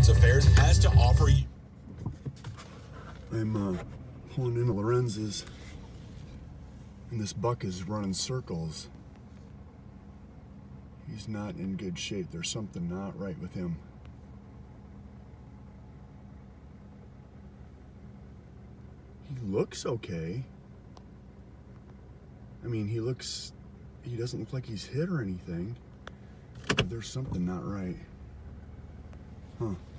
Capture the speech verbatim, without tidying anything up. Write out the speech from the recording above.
Insurance Affairs has to offer you. I'm uh, pulling into Lorenz's, and this buck is running circles. He's not in good shape. There's something not right with him. He looks okay. I mean, he looks, he doesn't look like he's hit or anything. But there's something not right. Huh.